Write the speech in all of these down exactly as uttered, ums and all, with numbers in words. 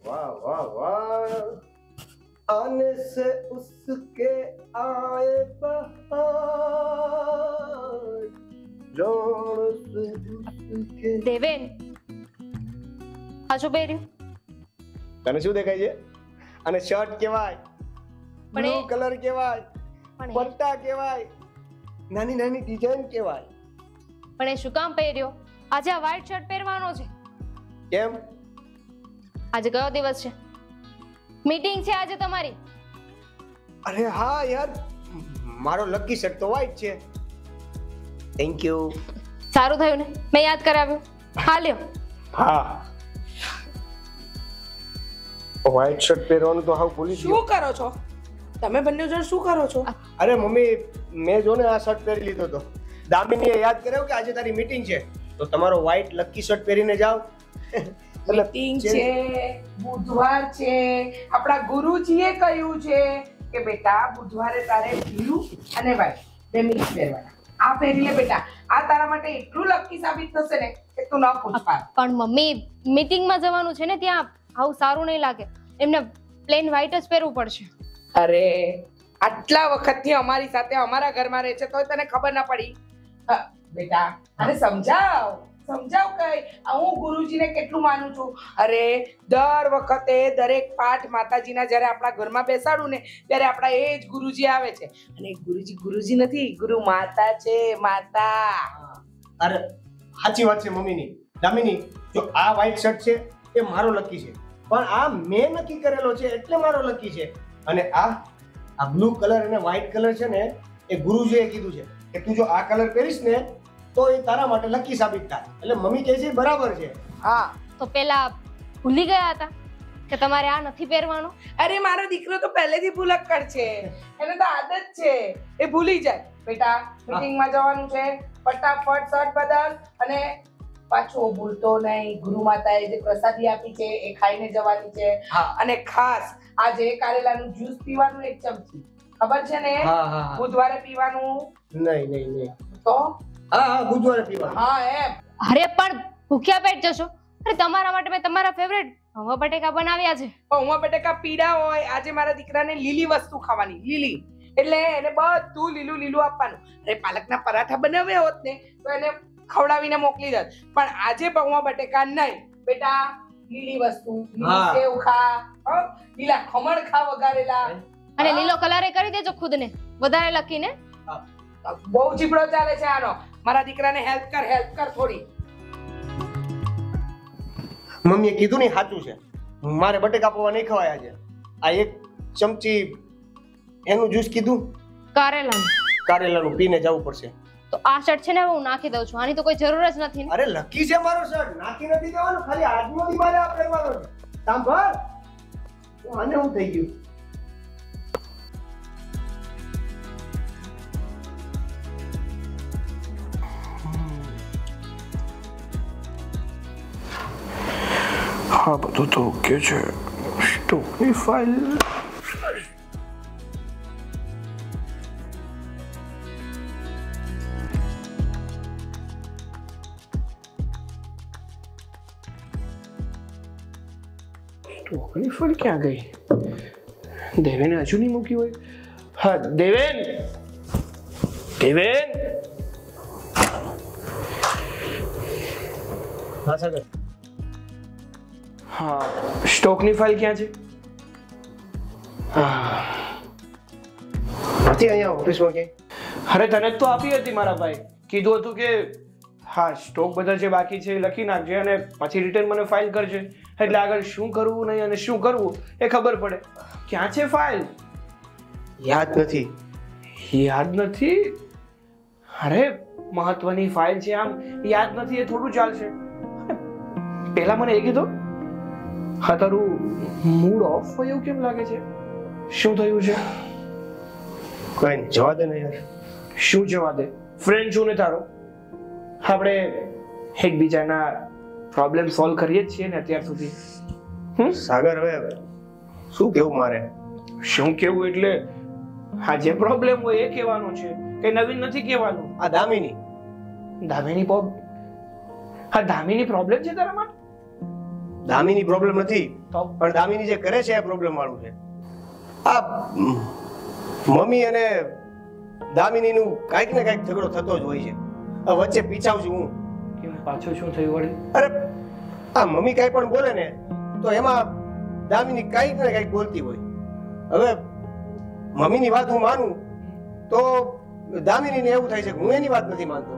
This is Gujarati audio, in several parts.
वाह वाह वाह आने से उसके आए बहार जान से उसके દેવેન આજો બેર્યું તને શું દેખાય છે અને શર્ટ કેવાય બ્લુ કલર કેવાય પટ્ટા કેવાય નાની નાની ડિઝાઇન કેવાય પણ એ શું કામ પહેર્યો આજે આ વ્હાઈટ શર્ટ પહેરવાનો છે કેમ આજે કયો દિવસ છે મીટિંગ છે આજે તમારી અરે હા યાર મારો લકી શર્ટ તો વ્હાઈટ છે થેન્ક યુ સારું થયું ને મેં યાદ કરાવ્યું હા લ્યો હા વ્હાઈટ શર્ટ પહેરવાનું તો હાવ ભૂલી ગયો શું કરો છો તમે બંને જણ શું કરો છો અરે મમ્મી મેં જો ને આ શર્ટ પહેરી લીધો તો દામિનીએ યાદ કર્યો કે આજે તારી મીટિંગ છે તો તમારો વ્હાઈટ લકી શર્ટ પહેરીને જાવ મીટિંગ છે બુધવાર છે આપણા ગુરુજીએ કહ્યું છે કે બેટા બુધવારે તારે બ્લુ અને વ્હાઈટ બે મિક્સ પહેરવાના આ પહેરી લે બેટા આ તારા માટે એટલું લકી સાબિત થશે ને કે તું ન પૂછ પાર પણ મમ્મી મીટિંગમાં જવાનું છે ને ત્યાં આવું સારું નહીં લાગે એમને પ્લેન વ્હાઈટ જ પહેરવું પડશે અરે આટલા વખતથી અમારી સાથે અમારા ઘરમાં રહે છે તોય તને ખબર ના પડી હા, બેટા આને સમજાવ સમજાવ કઈ હું ગુરુજીને કેટલું માનું છું અરે દર વખતે દરેક પાઠ માતાજીના જ્યારે આપણા ઘરમાં બેસાડું ને ત્યારે આપણા એ જ ગુરુજી આવે છે અને ગુરુજી ગુરુજી નથી ગુરુ માતા છે માતા અરે સાચી વાત છે મમ્મીની દામિની જો આ વ્હાઈટ શર્ટ છે એ મારો લકી છે પણ આ મેં નક્કી કરેલો છે એટલે મારો લકી છે અને આ આ બ્લુ કલર અને વ્હાઈટ કલર છે ને એ ગુરુજીએ કીધું છે કે તું જો આ કલર પહેરીશ ને તો એ તારા માટે લકી સાબિત થાય એટલે મમ્મી કહે છે બરાબર છે હા તો પેલા ભૂલી ગયા હતા કે તમારે આ નથી પહેરવાનું અરે મારો દીકરો તો પહેલેથી ભૂલક્કડ છે એને તો આદત છે એ ભૂલી જાય બેટા મીટિંગમાં જવાનું છે ફટાફટ શર્ટ બદલ અને પાછો ભૂલતો નહીં ગુરુ માતાએ જે પ્રસાદી આપી છે એ ખાઈને જવાની છે અને ખાસ આજે કારેલાનું જ્યુસ પીવાનું એક ચમચી ખબર છે ને બુધવારે પીવાનું નહીં નહીં નહીં તો હા હા બુધવારે પીવાનું હા એમ અરે પણ ભૂખ્યા પેટ જશો અરે તમારા માટે મેં તમારા ફેવરેટ પૌવા બટેકા બનાવ્યા છે પૌવા બટેકા પીડા હોય આજે મારા દીકરાને લીલી વસ્તુ ખાવાની લીલી એટલે એને બધું લીલું લીલું આપવાનું અરે પાલકના પરાઠા બનાવ્યા હોત ને તો એને ખવડાવીને મોકલી દત પણ આજે પૌવા બટેકા નહીં બેટા લીલી વસ્તુ લીલી સેવ ખા લીલા ખમણ ખા વઘારેલા અને લીલો કલરે કરી દેજો ખુદને વધારે લખીને બહુ જીબડો ચાલે છે આનો મારા દીકરાને હેલ્પ કર હેલ્પ કર થોડી મમ્મીએ કીધું ને સાચું છે મારે બટેકા પૌવા નહીં ખવાય આજે આ એક ચમચી એનું જ્યુસ કીધું કારેલાનું કારેલાનું પીને જવું પડશે તો આ શર્ટ છે ને હું નાખી દઉં છું આની તો કોઈ જરૂર જ નથી ને અરે લકી છે મારો શર્ટ નાખી નથી દેવાનો ખાલી આજનો દી મારે આ પહેરવાનો છે સાંભળ તો આને હું થઈ ગયું હા બધું તો ઓકે છે સ્ટોકની ફાઇલ સ્ટોકની ફાઇલ ક્યાં ગઈ દેવેને હજુ નહીં મૂકી હોય હા દેવેન દેવેન હા સાગર હા સ્ટોકની ફાઇલ ક્યાં છે નથી અહીંયા ઓફિસમાં કે અરે તને તો આપી હતી મારા ભાઈ કીધું હતું કે હા સ્ટોક બધા જે બાકી છે એ લખી નાખજે અને પછી રિટર્ન મને ફાઇલ કરજે એટલે આગળ શું કરવું નહીં અને શું કરવું એ ખબર પડે ક્યાં છે ફાઇલ યાદ નથી યાદ નથી અરે મહત્વની ફાઇલ છે આમ યાદ નથી એ થોડું ચાલશે પહેલા મને એ કીધું હા તારું મૂડ ઓફ હોય એવું કેમ લાગે છે શું થયું છે કોઈ જવા દે ને યાર શું જવા દે ફ્રેન્ડ છું ને તારો આપણે એકબીજાના પ્રોબ્લેમ સોલ્વ કરીએ જ છીએ ને અત્યાર સુધી હમ સાગર હવે શું કેવું મારે શું કેવું એટલે હા જે પ્રોબ્લેમ હોય એ કહેવાનો છે કે નવીન નથી કહેવાનું આ દામિની દામિની પ્રોબ્લેમ હા દામિની પ્રોબ્લેમ છે તારા માટે દામિની પ્રોબ્લેમ નથી, તો પણ દામિની જે કરે છે એ પ્રોબ્લેમ વાળું છે. આ મ, મમ્મી અને દામિનીનું કાંઈક ને કાંઈક ઝઘડો થતો જ હોય છે. આ વચ્ચે પીછાવ છું હું. કેમ પાછું શું થયું વળી? અરે આ મમ્મી કાંઈ પણ બોલે ને તો એમાં દામિની કાંઈક ને કાંઈક બોલતી હોય. હવે મમ્મીની વાત હું માનું તો દામિનીને એવું થાય છે કે હું એની વાત નથી માનતો.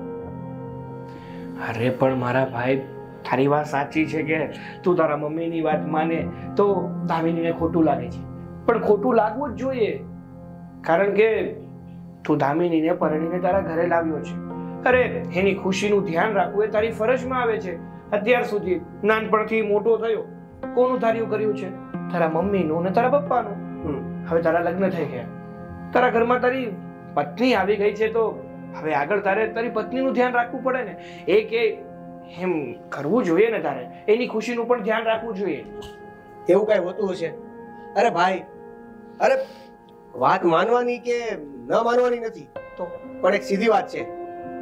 અરે પણ મારા ભાઈ, તારી વાત સાચી છે કે તું તારા મમ્મીની વાત માને તો દામિનીને ખોટું લાગે છે, પણ ખોટું લાગવું જ જોઈએ, કારણ કે તું દામિનીને પરણીને તારા ઘરે લાવ્યો છે. અરે એની ખુશીનું ધ્યાન રાખવું એ તારી ફરજમાં આવે છે. અત્યાર સુધી નાનપણથી મોટો થયો, કોનું ધાર્યું કર્યું છે? તારા મમ્મીનું અને તારા પપ્પાનું. હવે તારા લગ્ન થઈ ગયા, તારા ઘરમાં તારી પત્ની આવી ગઈ છે, તો હવે આગળ તારે તારી પત્નીનું ધ્યાન રાખવું પડે ને. એ કે એમ કરવું જોઈએ ને, તારે એની ખુશીનું પણ ધ્યાન રાખવું જોઈએ. એવું કઈ હોતું હશે? અરે ભાઈ, અરે વાત માનવાની કે ન માનવાની નથી, તો પણ એક સીધી વાત છે.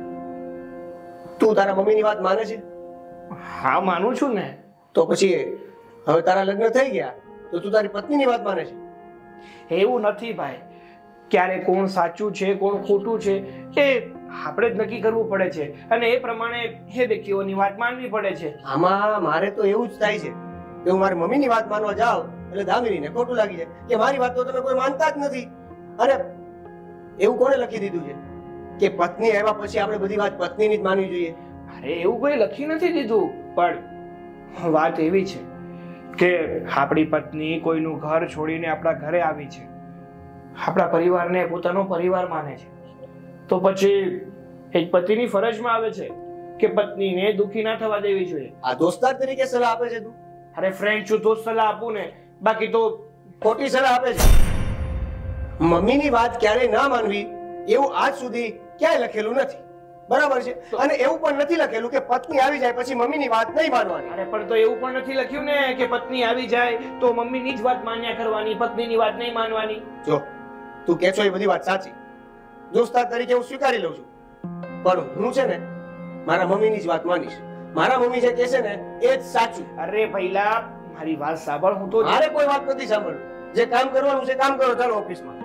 તું તારા મમ્મીની વાત માને છે? હા, માનું છું ને. તો પછી હવે તારા લગ્ન થઈ ગયા તો તું તારી પત્નીની વાત માને છે? એવું નથી ભાઈ. ક્યારે કોણ સાચું છે કોણ ખોટું છે એ આપણે જ નક્કી કરવું પડે છે, અને એ પ્રમાણે એ વ્યક્તિઓની વાત માનવી પડે છે. આમાં મારે તો એવું જ થાય છે કે હું મારી મમ્મીની વાત માનવા જાઉં એટલે દામિનીને ખોટું લાગી જાય કે મારી વાત તો તમે કોઈ માનતા જ નથી. અને એવું કોણે લખી દીધું છે કે પત્ની આવ્યા પછી આપણે બધી વાત પત્નીની જ માનવી જોઈએ? અરે એવું કોઈ લખી નથી દીધું, પણ વાત એવી છે કે આપણી પત્ની કોઈનું ઘર છોડીને આપણા ઘરે આવી છે, આપણા પરિવારને પોતાનો પરિવાર માને છે, તો પછી એક પતિની ફરજમાં આવે છે કે પત્નીને દુખી ના થવા દેવી જોઈએ. આ દોસ્તાર તરીકે સલાહ આપે છે તું? અરે ફ્રેન્ડ છું તો સલાહ આપું ને, બાકી તો ખોટી સલાહ આપે છે. મમ્મીની વાત ક્યારેય ના માનવી એવું આજ સુધી ક્યાંય લખેલું નથી, બરાબર છે? અને એવું પણ નથી લખેલું કે પત્ની આવી જાય પછી મમ્મીની વાત નહીં માનવાની. અરે પણ તો એવું પણ નથી લખ્યું ને કે પત્ની આવી જાય તો મમ્મીની જ વાત માન્યા કરવાની, પત્નીની વાત નહીં માનવાની. જો તું કે છો એ બધી વાત સાચી, દોસ્તાર તરીકે હું સ્વીકારી લઉં છું, પણ હું છે ને મારા મમ્મીની જ વાત માનીશ. મારા મમ્મી જે કહે છે ને એ જ સાચું. અરે પહેલા મારી વાત સાંભળ. હું તો મારે કોઈ વાત નથી સાંભળવું. જે કામ કરવાનું છે કામ કરો, ચાલો ઓફિસમાં.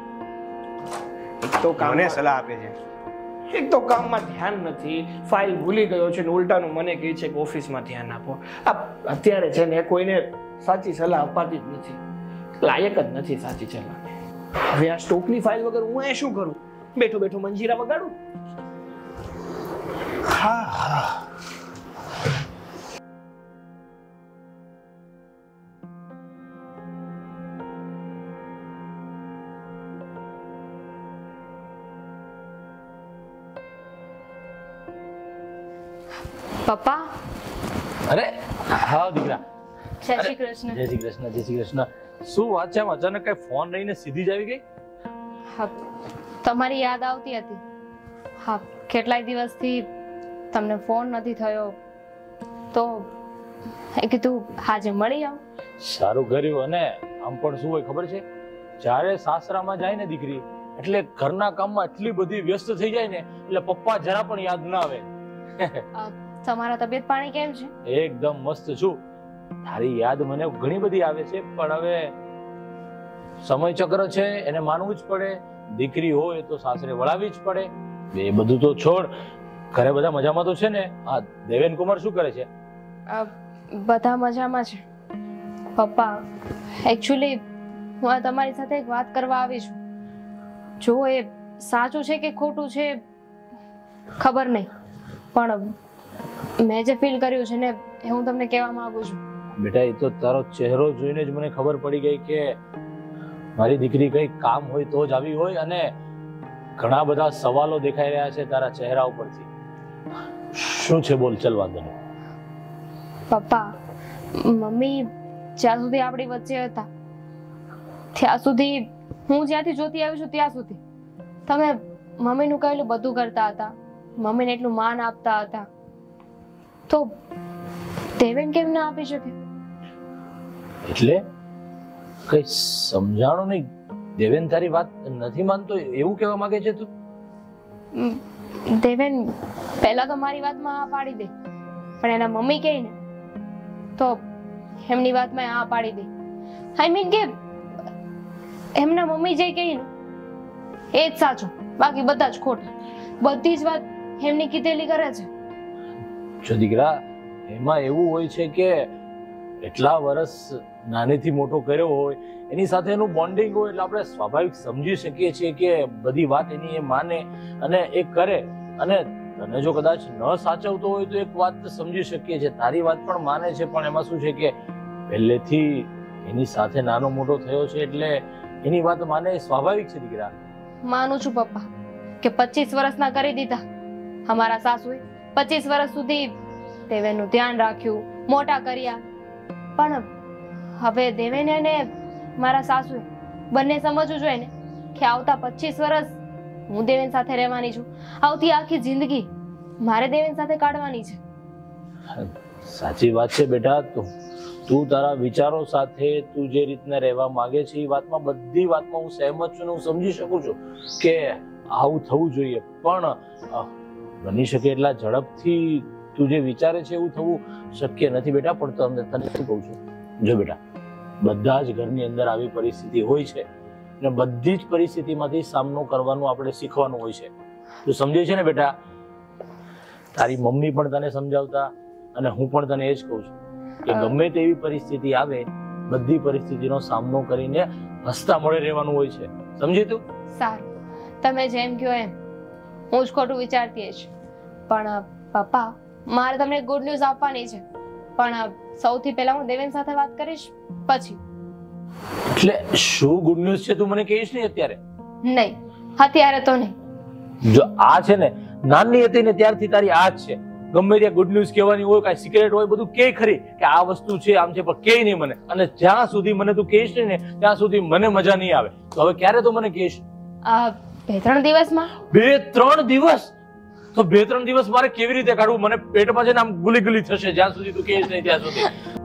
એક તો કામને સલાહ આપે છે, એક તો કામમાં ધ્યાન નથી, ફાઇલ ભૂલી ગયો છે ને ઉલટાનું મને કહે છે કે ઓફિસમાં ધ્યાન આપો. આ અત્યારે છે ને કોઈને સાચી સલાહ અપાતી જ નથી, લાયક જ નથી સાચી સલાહ. હવે આ સ્ટોકની ફાઇલ વગર હું એ શું કરું? બેઠો બેઠો મંજીરા વગાડું? હા હા. પપ્પા, અરે હા દીકરા. જય શ્રી કૃષ્ણ. જય શ્રી કૃષ્ણ. જય શ્રી કૃષ્ણ. શું વાત છે, આમ અચાનક કઈ ફોન લઈને સીધી જ આવી ગઈ? હા, તમારી યાદ આવતી હતી. હા, કેટલાય દિવસથી તમને ફોન નથી થયો તો એ કીધું આજે મળી આવ. સારું કર્યું. અને આમ પણ શું હોય ખબર છે, જ્યારે સાસરામાં જાય ને દીકરી એટલે ઘરના કામમાં એટલી બધી વ્યસ્ત થઈ જાય ને એટલે પપ્પા જરા પણ યાદ ના આવે. તમારા તબિયત પાણી કેમ છે? એકદમ મસ્ત છું. તારી યાદ મને ઘણી બધી આવે છે, પણ હવે સમય ચક્ર છે એને માનવું જ પડે. દીકરી હોય તો સાસરે વળાવી જ પડે. એ બધું તો છોડ, ઘરે બધા મજામાં તો છે ને? હા, દેવેન કુમાર શું કરે છે? બધા મજામાં છે પપ્પા. એકચ્યુઅલી હું તમારી સાથે એક વાત કરવા આવી છું. જો એ સાચું છે કે ખોટું છે ખબર નહીં, પણ મેં જે ફીલ કર્યું છે ને એ હું તમને કહેવા માંગુ છું. બેટા, એ તો તારો ચહેરો જોઈને જ મને ખબર પડી ગઈ કે મારી દીકરી કઈ કામ હોય તો જ આવી હોય, અને ઘણા બધા સવાલો દેખાઈ રહ્યા છે તારા ચહેરા ઉપરથી. શું છે બોલ? ચલ વાંધો નહીં. પપ્પા, મમ્મી જ્યાં સુધી આપણી વચ્ચે હતા ત્યાં સુધી, હું જ્યાંથી જોતી આવી છું ત્યાં સુધી તમે મમ્મીનું કહેલું બધું કરતા હતા, મમ્મીને એટલું માન આપતા હતા, તો દેવેન કેમ ના આપી શકે? એટલે કઈ સમજાણું નહીં. દેવેન તારી વાત નથી માનતો એવું કહેવા માંગે છે તું? દેવેન પહેલા તો મારી વાતમાં હા પાડી દે, પણ એના મમ્મી કહે ને તો એમની વાતમાં આ પાડી દે. આઈ મીન કે એમના મમ્મી જે કહે ને એ જ સાચું, બાકી બધા જ ખોટા. બધી જ વાત એમની કીધેલી કરે છે. જો દીકરા, એમાં એવું હોય છે કે એટલા વર્ષ નાનેથી મોટો કર્યો હોય, એની સાથે એનું બોન્ડિંગ હોય, એટલે આપણે સ્વાભાવિક સમજી શકીએ છીએ કે બધી વાત એની એ માને અને એ કરે. અને તને જો કદાચ ન સાચવતો હોય તો એક વાત સમજી શકીએ છીએ, તારી વાત પણ માને છે, પણ એમાં શું છે કે પહેલેથી એની સાથે નાનો મોટો થયો છે એટલે એની વાત માને એ સ્વાભાવિક છે દીકરા. માનું છું પપ્પા કે પચીસ વર્ષના કરી દીધા અમારા સાસુએ. પચીસ વર્ષ સુધી દેવેનનું ધ્યાન રાખ્યું, મોટા કર્યા, પણ હવે દેવેને અને મારા સાસુએ બંને સમજવું જોઈએ ને કે આવતા પચીસ વર્ષ હું દેવેન સાથે રહેવાની છું. આવતી આખી જિંદગી મારે દેવેન સાથે કાઢવાની છે. સાચી વાત છે બેટા. તું તું તારા વિચારો સાથે તું જે રીતના રહેવા માંગે છે એ વાતમાં બધી વાતમાં હું સહેમત છું ને હું સમજી શકું છું કે આવું થવું જોઈએ, પણ બની શકે એટલા ઝડપથી તું જે વિચારે છે એવું થવું શક્ય નથી બેટા. પણ તમને તને શું કહું છું, જો બેટા, બધા જ ઘરની અંદર આવી પરિસ્થિતિ હોય છે અને બધી જ પરિસ્થિતિમાંથી સામનો કરવાનું આપણે શીખવાનું હોય છે. તું સમજે છે ને બેટા? તારી મમ્મી પણ તને સમજાવતા અને હું પણ તને એ જ કહું છું કે ગમે તેવી પરિસ્થિતિ આવે, બધી પરિસ્થિતિનો સામનો કરીને હસતા મોઢે રહેવાનું હોય છે. સમજી તું? સારું, તમે જેમ કહો એમ. હું જ ખોટું વિચારતી જ. પણ પપ્પા, મારે તમને ગુડ ન્યૂઝ આપવાની છે, પણ સૌથી પહેલા હું દેવેન સાથે વાત કરીશ પછી. એટલે શું ગુડ ન્યૂઝ છે તું મને કહીશ નહીં અત્યારે? નહીં, અત્યારે તો નહીં. જો આ છે ને, નાની હતી ને ત્યારથી તારી આ જ છે. ગમે ત્યાં ગુડ ન્યૂઝ કહેવાની હોય, કાંઈ સિક્રેટ હોય, બધું કે ખરી કે આ વસ્તુ છે, આમ છે, પણ કે નહીં મને. અને જ્યાં સુધી મને તું કહીશ ને ત્યાં સુધી મને મજા નહીં આવે. તો હવે ક્યારે તું મને કહીશ? બે ત્રણ દિવસમાં. બે ત્રણ દિવસ? તો બે ત્રણ દિવસ મારે કેવી રીતે કાઢવું? મને પેટમાં છે ને આમ ગુલી ગુલી થશે જ્યાં સુધી તું કહીશ નહીં ત્યાં સુધી.